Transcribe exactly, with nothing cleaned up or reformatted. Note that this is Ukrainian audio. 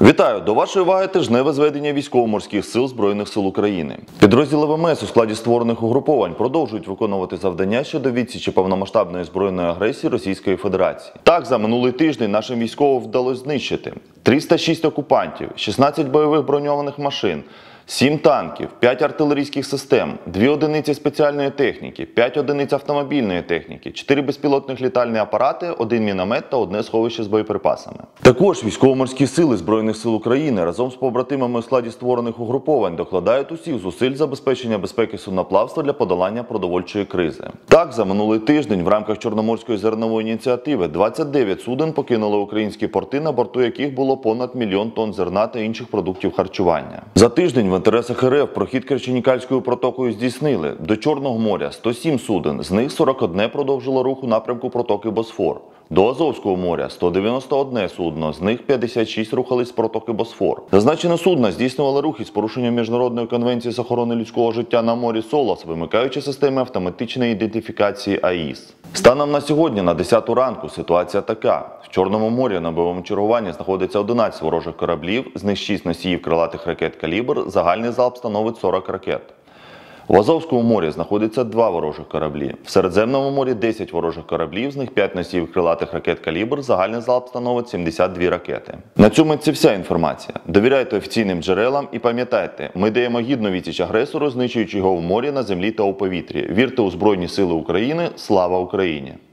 Вітаю! До вашої уваги тижневе зведення Військово-морських сил Збройних сил України. Підрозділи ВМС у складі створених угруповань продовжують виконувати завдання щодо відсічі повномасштабної збройної агресії Російської Федерації. Так, за минулий тиждень нашим військовим вдалося знищити триста шість окупантів, шістнадцять бойових броньованих машин, сім танків, п'ять артилерійських систем, дві одиниці спеціальної техніки, п'ять одиниць автомобільної техніки, чотири безпілотних літальні апарати, один міномет та одне сховище з боєприпасами. Також Військово-морські сили Збройних сил України разом з побратимами у складі створених угруповань докладають усіх зусиль забезпечення безпеки судноплавства для подолання продовольчої кризи. Так, за минулий тиждень в рамках Чорноморської зернової ініціативи двадцять дев'ять суден покинули українські порти, на борту яких було понад мільйон тонн зерна та інших продуктів харчування. За тиждень в інтересах РФ прохід Керченікальською протокою здійснили до Чорного моря сто сім суден, з них сорок одне продовжило рух у напрямку протоки Босфор. До Азовського моря сто дев'яносто одне судно, з них п'ятдесят шість рухались з протоки Босфор. Зазначені судна здійснювали рухи з порушенням Міжнародної конвенції з охорони людського життя на морі СОЛАС, вимикаючи системи автоматичної ідентифікації АІС. Станом на сьогодні, на десяту ранку, ситуація така. В Чорному морі на бойовому чергуванні знаходиться одинадцять ворожих кораблів, з них шість носіїв крилатих ракет «Калібр», загальний залп становить сорок ракет. В Азовському морі знаходиться два ворожих кораблі. В Середземному морі десять ворожих кораблів, з них п'ять носіїв крилатих ракет «Калібр», загальний залп становить сімдесят дві ракети. На цьому це вся інформація. Довіряйте офіційним джерелам і пам'ятайте, ми даємо гідну відсіч агресору, знищуючи його в морі, на землі та у повітрі. Вірте у Збройні Сили України. Слава Україні!